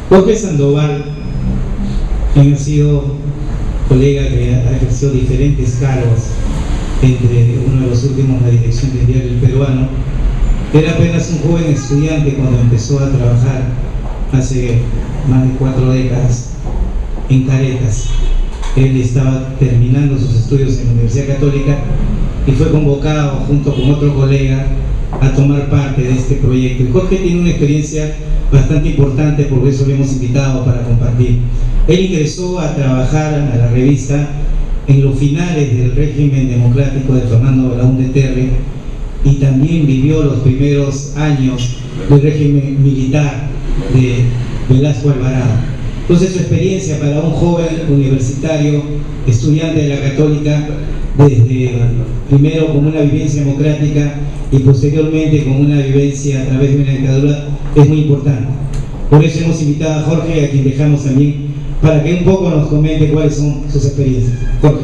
Jorge Sandoval, quien ha sido colega que ha ejercido diferentes cargos, entre uno de los últimos la dirección del diario El Peruano, era apenas un joven estudiante cuando empezó a trabajar hace más de 4 décadas en Caretas. Él estaba terminando sus estudios en la Universidad Católica y fue convocado junto con otro colega a tomar parte de este proyecto. Y Jorge tiene una experiencia bastante importante, por eso lo hemos invitado para compartir. Él ingresó a trabajar a la revista en los finales del régimen democrático de Fernando Belaúnde Terry y también vivió los primeros años del régimen militar de Velasco Alvarado. Entonces su experiencia para un joven universitario, estudiante de la Católica, desde primero con una vivencia democrática y posteriormente con una vivencia a través de una dictadura, es muy importante. Por eso hemos invitado a Jorge, a quien dejamos también, para que un poco nos comente cuáles son sus experiencias. Jorge.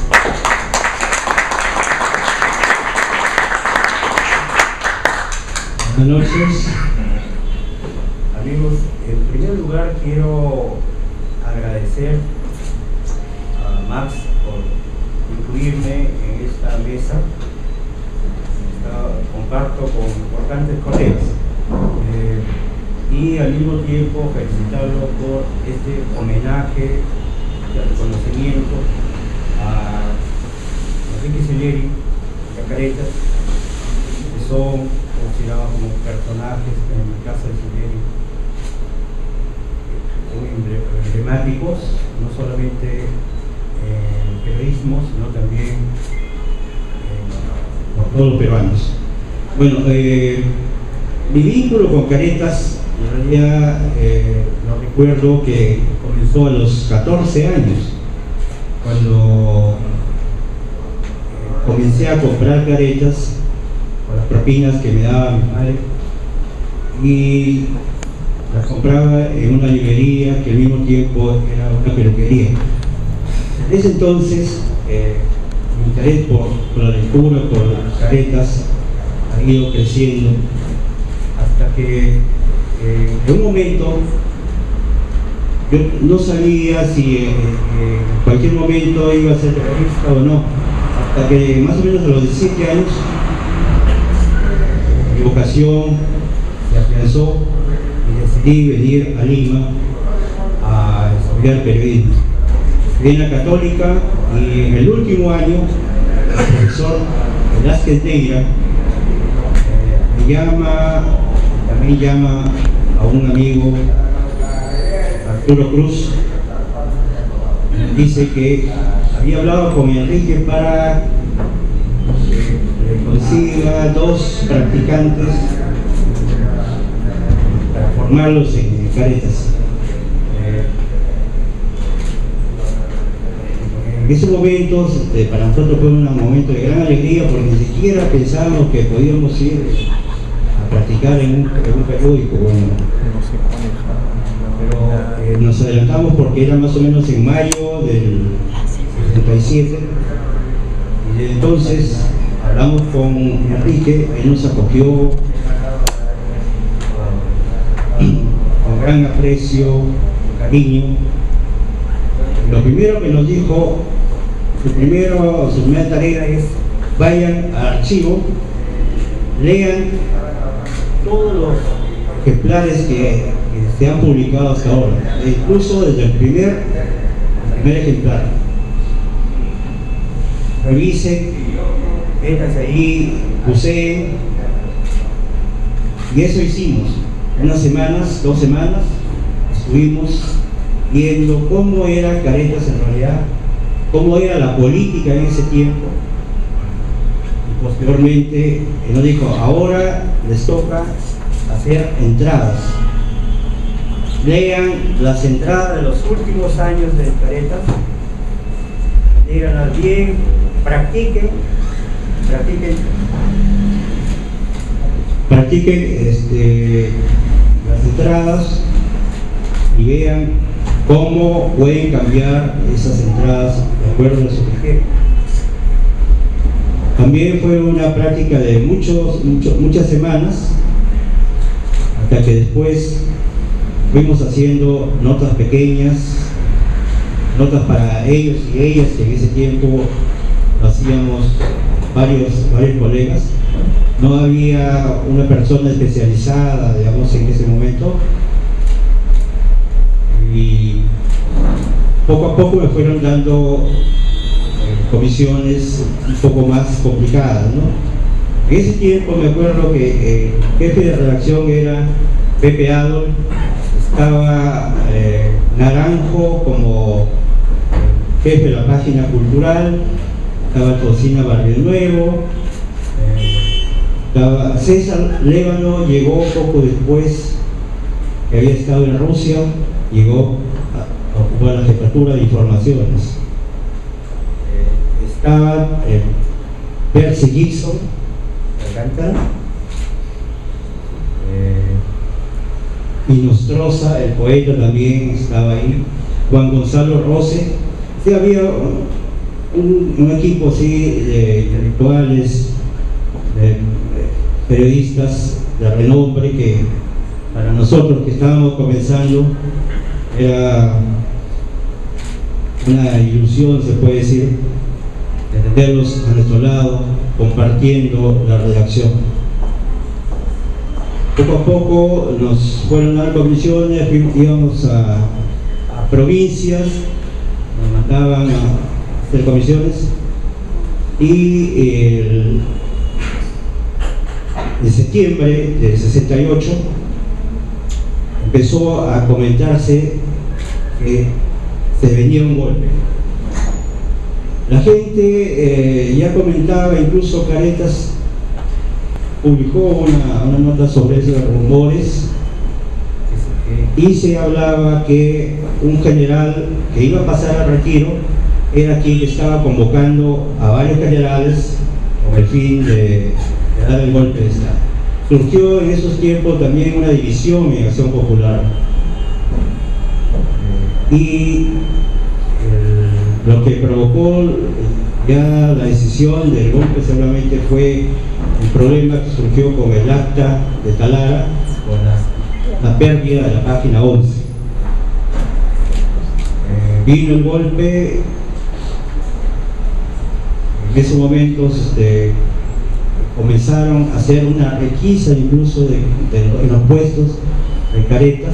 Buenas noches, amigos. En primer lugar quiero agradecer a Max por incluirme en esta mesa. Comparto con importantes colegas y al mismo tiempo felicitarlo por este homenaje y reconocimiento a Enrique Selleri y a Caretas, que son considerados como personajes, en el caso de Selleri, muy emblemáticos, no solamente en el periodismo, sino también por todos los peruanos. Bueno, mi vínculo con Caretas, en realidad no recuerdo que comenzó a los 14 años, cuando comencé a comprar caretas con las propinas que me daba mi madre, y las compraba en una librería que al mismo tiempo era una peluquería. En ese entonces mi interés por la lectura, por las caretas, ha ido creciendo hasta que en un momento yo no sabía si en cualquier momento iba a ser terrorista o no, hasta que más o menos a los 17 años mi vocación se afianzó y decidí venir a Lima a estudiar periodismo. Estudié en la Católica y en el último año el profesor Velázquez Neira me llama, también llama a un amigo, Arturo Cruz, me dice que había hablado con Enrique para que consiga 2 practicantes para formarlos en Caretas. En ese momento para nosotros fue un momento de gran alegría, porque ni siquiera pensábamos que podíamos ir a practicar en un periódico. Bueno, pero nos adelantamos porque era más o menos en mayo del 77, y desde entonces hablamos con Enrique. Él nos acogió con gran aprecio, cariño. Lo primero que nos dijo, su primera tarea es: vayan al archivo, lean todos los ejemplares que se han publicado hasta ahora, incluso desde el primer ejemplar. Revisen, métanse ahí, busquen, y eso hicimos. 2 semanas estuvimos viendo cómo era Caretas en realidad, cómo era la política en ese tiempo, y posteriormente nos dijo: ahora les toca hacer entradas, lean las entradas de los últimos años de Caretas, léanlas bien, practiquen las entradas y vean cómo pueden cambiar esas entradas de acuerdo a su criterio. También fue una práctica de muchas semanas, hasta que después fuimos haciendo notas pequeñas, notas para ellos y ellas, que en ese tiempo lo hacíamos varios colegas. No había una persona especializada, digamos, en ese momento, y poco a poco me fueron dando comisiones un poco más complicadas, ¿no? En ese tiempo me acuerdo que el jefe de redacción era Pepe Adol, estaba Naranjo como jefe de la página cultural, estaba Tocina Barrio Nuevo, César Lévano llegó poco después, que había estado en Rusia, llegó a ocupar la jefatura de informaciones. Estaba Percy Gibson, y Nostroza, el poeta, también estaba ahí. Juan Gonzalo Rose. Sí, había un equipo así de intelectuales, de periodistas de renombre, que para nosotros que estábamos comenzando era una ilusión, se puede decir, de tenerlos a nuestro lado compartiendo la redacción. Poco a poco nos fueron dando comisiones, íbamos a provincias, nos mandaban a hacer comisiones, y en septiembre del 68 empezó a comentarse que se venía un golpe. La gente ya comentaba, incluso Caretas publicó una nota sobre esos rumores, y se hablaba que un general que iba a pasar al retiro era quien estaba convocando a varios generales con el fin de dar el golpe de Estado. Surgió en esos tiempos también una división en Acción Popular, y lo que provocó ya la decisión del golpe seguramente fue el problema que surgió con el acta de Talara, con la pérdida de la página 11. Vino el golpe. En esos momentos comenzaron a hacer una requisa incluso en los puestos de Caretas.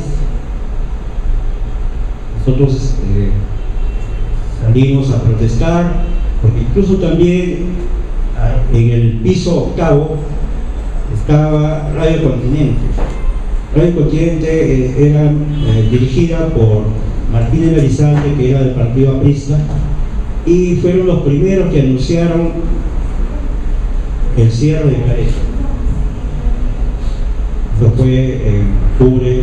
Nosotros salimos a protestar, porque incluso también en el piso octavo estaba Radio Continente. Radio Continente era dirigida por Martínez Elizalde, que era del partido aprista, y fueron los primeros que anunciaron el cierre de Caretas. Eso fue en octubre,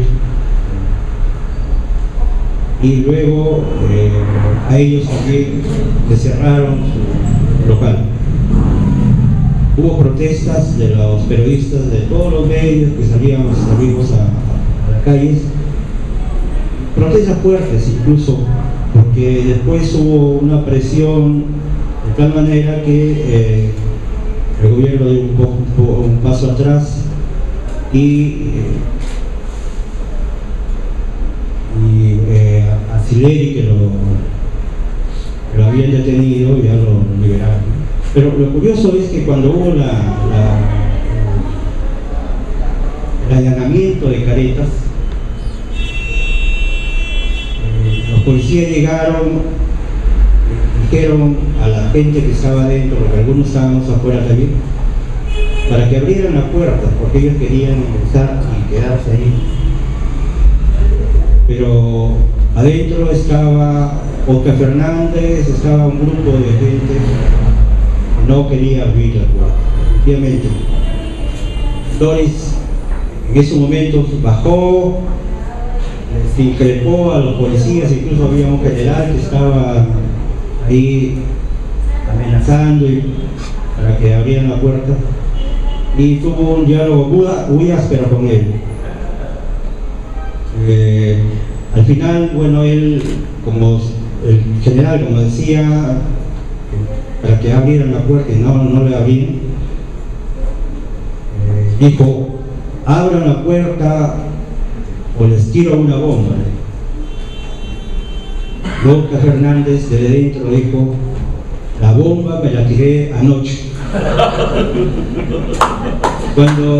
y luego a ellos también les cerraron su local. Hubo protestas de los periodistas de todos los medios que salimos a las calles, protestas fuertes incluso, porque después hubo una presión de tal manera que el gobierno dio un paso atrás, y a Sileri, que lo habían detenido, ya lo liberaron. Pero lo curioso es que cuando hubo el allanamiento de Caretas, los policías llegaron, dijeron a la gente que estaba adentro, porque algunos estábamos afuera también, para que abrieran la puerta, porque ellos querían ingresar y quedarse ahí. Pero adentro estaba Oscar Fernández, estaba un grupo de gente que no quería abrir la puerta. Efectivamente, Doris en esos momentos bajó, se increpó a los policías, incluso había un general que estaba ahí amenazando para que abrieran la puerta, y tuvo un diálogo muy áspero con él. Al final, bueno, él, como el general, como decía, para que abrieran la puerta, y no le abrían, dijo: abran la puerta o les tiro una bomba. López Fernández desde dentro dijo: la bomba me la tiré anoche. Cuando,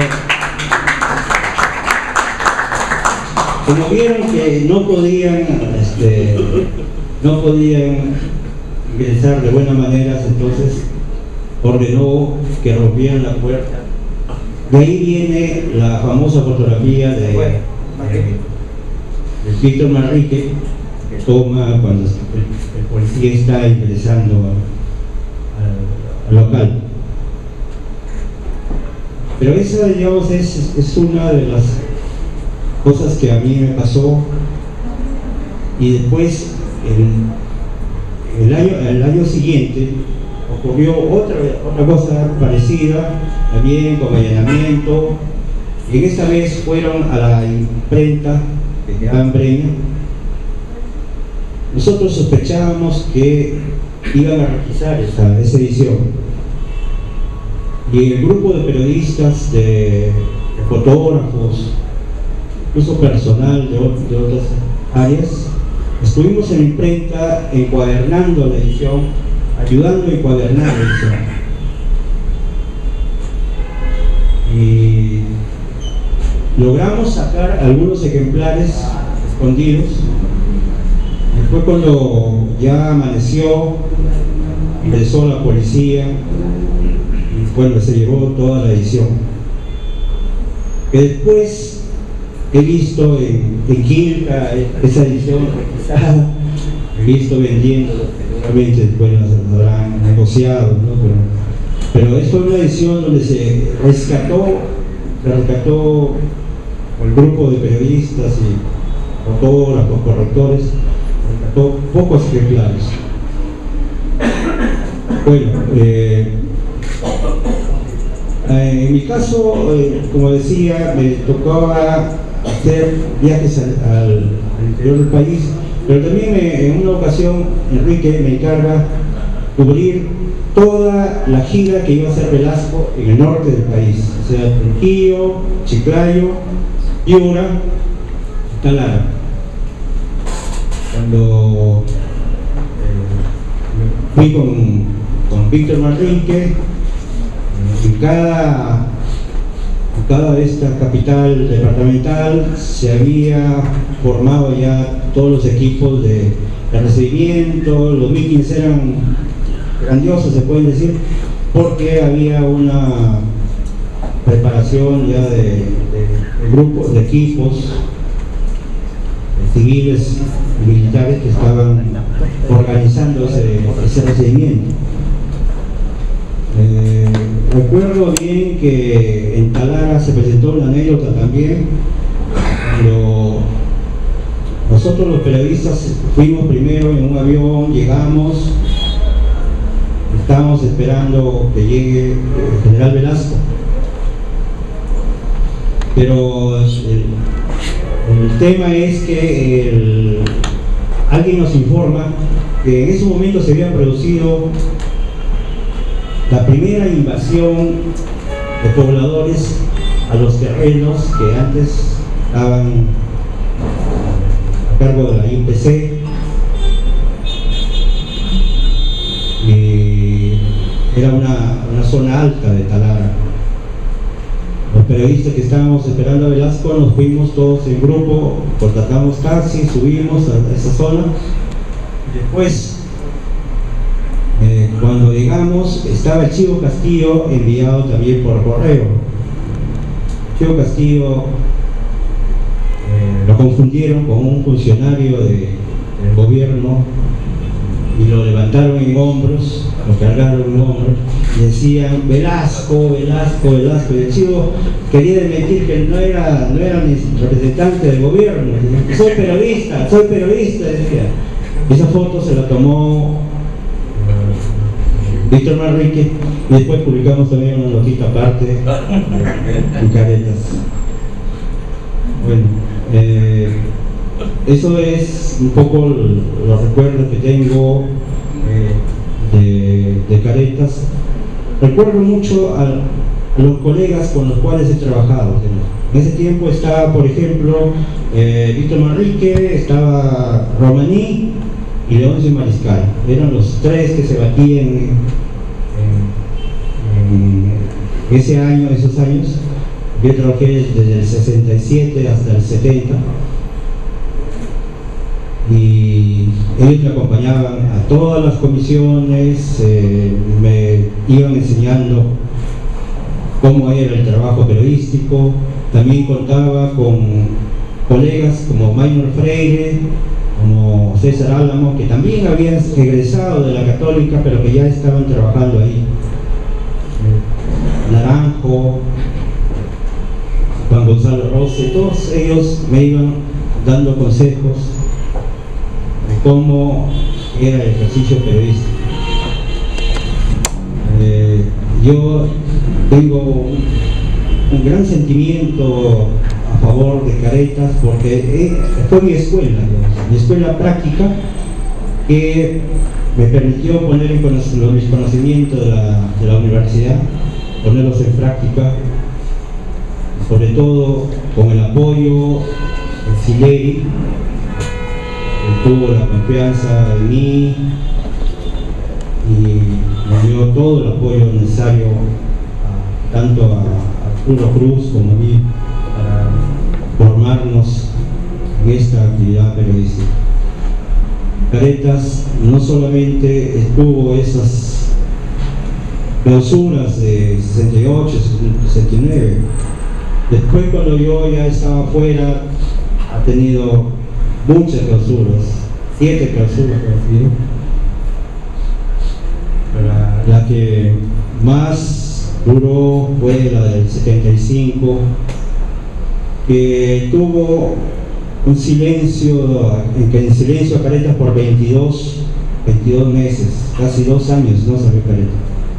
como vieron que no podían ingresar de buena manera, entonces ordenó que rompieran la puerta. De ahí viene la famosa fotografía de Víctor Manrique, que toma cuando el policía está ingresando al local. Pero esa, digamos, es una de las cosas que a mí me pasó. Y después, el año siguiente, ocurrió otra cosa parecida, también con allanamiento, y en esta vez fueron a la imprenta que quedaba en Breña. Nosotros sospechábamos que iban a requisar esa edición, y el grupo de periodistas, de fotógrafos, incluso personal de otras áreas, estuvimos en la imprenta encuadernando la edición, ayudando a encuadernar la edición. Y logramos sacar algunos ejemplares escondidos. Después, cuando ya amaneció, ingresó la policía y bueno, se llevó toda la edición. Que después he visto en Quilca esa edición requisada, he visto vendiendo, seguramente después las habrán negociado, ¿no? Pero esto es una edición donde se rescató el grupo de periodistas y fotógrafos, correctores, rescató pocos ejemplares. Bueno, en mi caso, como decía, me tocaba hacer viajes al interior del país, pero también en una ocasión Enrique me encarga cubrir toda la gira que iba a hacer Velasco en el norte del país, o sea, Trujillo, Chiclayo, Piura, Talara. Cuando fui con Víctor Manrique, en cada esta capital departamental se había formado ya todos los equipos de recibimiento. Los meetings eran grandiosos, se pueden decir, porque había una preparación ya de grupos, de equipos civiles y militares que estaban organizando ese recibimiento. Recuerdo bien que en Talara se presentó una anécdota también, pero nosotros los periodistas fuimos primero en un avión, llegamos, estábamos esperando que llegue el general Velasco, pero el tema es que alguien nos informa que en ese momento se había producido la primera invasión de pobladores a los terrenos que antes estaban a cargo de la IPC, y era una zona alta de Talara. Los periodistas que estábamos esperando a Velasco nos fuimos todos en grupo, contratamos taxi, subimos a esa zona. Después, cuando llegamos, estaba el Chivo Castillo enviado también por correo. Chivo Castillo lo confundieron con un funcionario del gobierno y lo levantaron en hombros, lo cargaron en hombros y decían: Velasco, Velasco, Velasco. Y el Chivo quería desmentir que no era ni representante del gobierno. Soy periodista, decía. Esa foto se la tomó Víctor Manrique, y después publicamos también una notita aparte en Caretas. Bueno, eso es un poco los recuerdos que tengo de Caretas. Recuerdo mucho a los colegas con los cuales he trabajado. En ese tiempo estaba, por ejemplo, Víctor Manrique, estaba Romaní y Leoncio Mariscal. Eran los tres que se batían en ese año, esos años. Yo trabajé desde el 67 hasta el 70 y ellos me acompañaban a todas las comisiones, me iban enseñando cómo era el trabajo periodístico. También contaba con colegas como Maynor Freire, como César Álamo, que también habían egresado de la Católica, pero que ya estaban trabajando ahí. Naranjo, Juan Gonzalo Rose, todos ellos me iban dando consejos de cómo era el ejercicio periodístico. Yo tengo un gran sentimiento a favor de Caretas porque fue mi escuela práctica, que me permitió poner mis conocimientos de la universidad, ponerlos en práctica, sobre todo con el apoyo de Sileri, que tuvo la confianza en mí y me dio todo el apoyo necesario tanto a Arturo Cruz como a mí para formarnos en esta actividad periodística. Caretas no solamente estuvo esas clausuras de 68, 69, después cuando yo ya estaba afuera ha tenido muchas clausuras, 7 clausuras, la que más duró fue la del 75, que tuvo un silencio, en silencio a Caretas por 22 meses, casi 2 años no salió Caretas.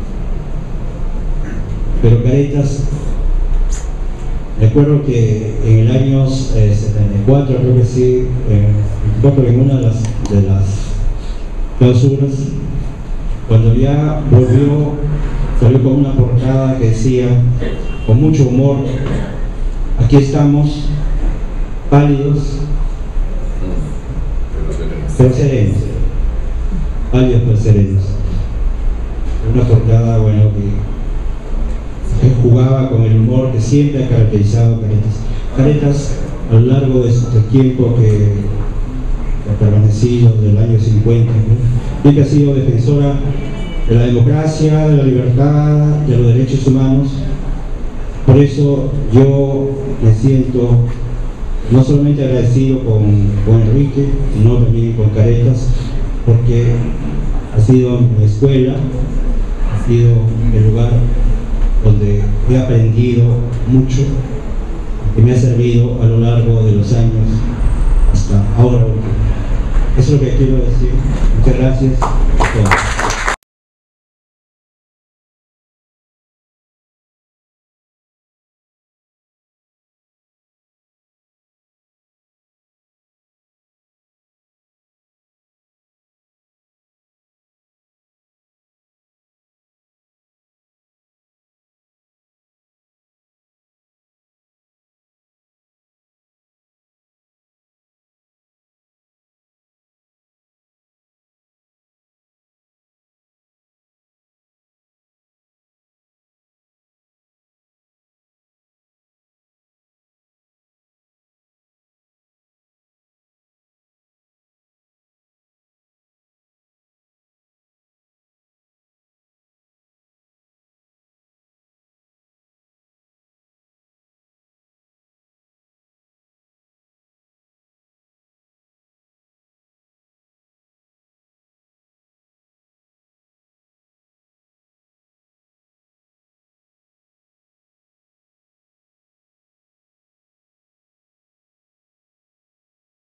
Pero Caretas, recuerdo que en el año 74, creo que sí, en una de las clausuras, cuando ya volvió, salió con una portada que decía, con mucho humor: aquí estamos, pálidos, pero serenos. Pálidos pero serenos. Una portada, bueno, que jugaba con el humor que siempre ha caracterizado a Caretas. Caretas, a lo largo de este tiempo que ha permanecido, del año 50, ¿no?, y que ha sido defensora de la democracia, de la libertad, de los derechos humanos. Por eso yo me siento no solamente agradecido con Enrique, sino también con Caretas, porque ha sido mi escuela, ha sido el lugar donde he aprendido mucho, que me ha servido a lo largo de los años hasta ahora. Eso es lo que quiero decir. Muchas gracias a todos.